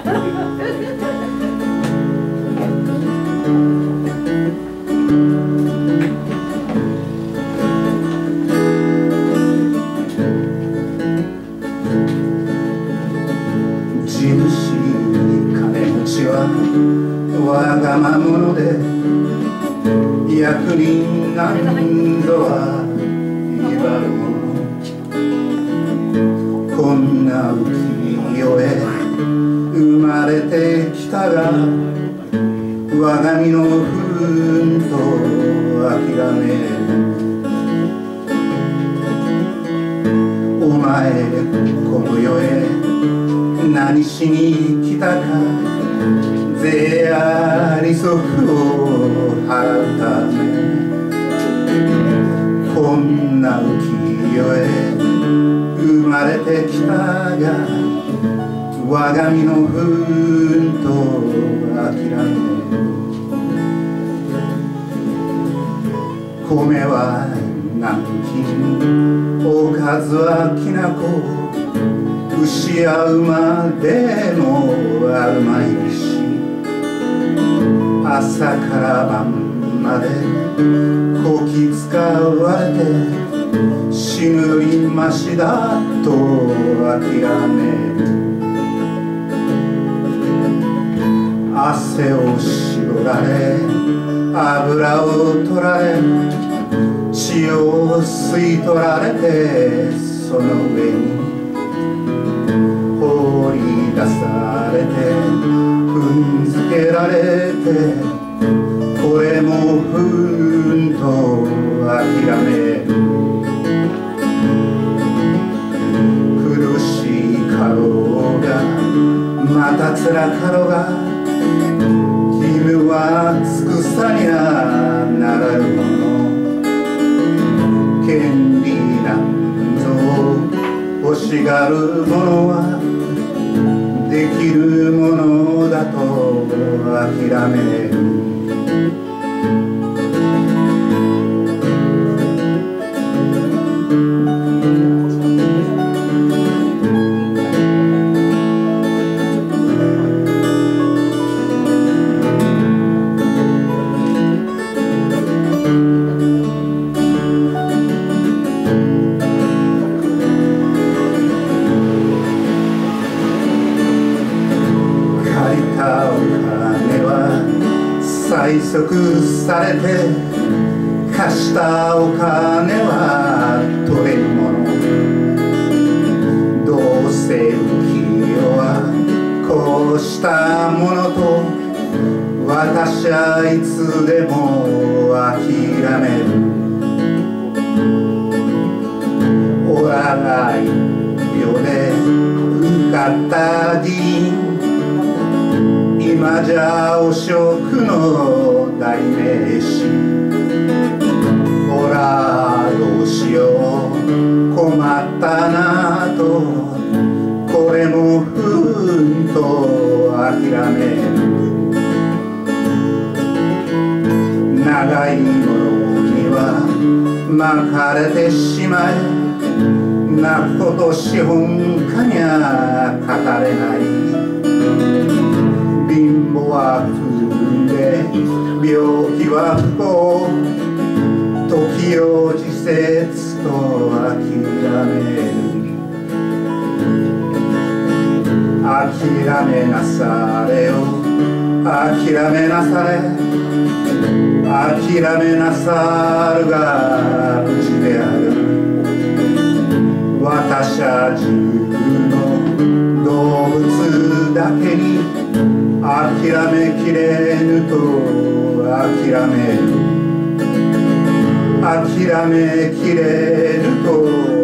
地主金持ちはわがまま者で、役人なんぞは威張るもの。こんな浮世へ生まれてきたが、我が身の不運と諦め。お前この世へ何しに来たか、税や利息を払うため。こんな浮世へ生まれてきたが、我が身の不運と諦め。米は南京、おかずはきなこ、牛や馬でもあるまいし、朝から晩までこき使われて、死ぬ今しだと諦める。汗を絞られ油を取られ、血を吸い取られて、その上に放り出されて踏んづけられて、これも不運と諦める。苦しいかろうがまた辛かろうが、君はつくさにゃならぬもの。権利なんぞ欲しがる者はできるものだと諦める。催促されて貸したお金は取れるもの。どうせ浮世はこうしたものと、私はいつでも諦める。おらが一票で受かった議員、今じゃ汚職の代名詞。ほらどうしよう困ったなと、これも不運と諦める。長いものには巻かれてしまえ、泣くこと資本家にゃ語れない。貧乏は不運で病気は不幸、時を時節と諦める。諦めなされよ諦めなされ、諦めなさるが無事である。私は自分の動物だけに諦めきれぬと諦める。諦めきれぬと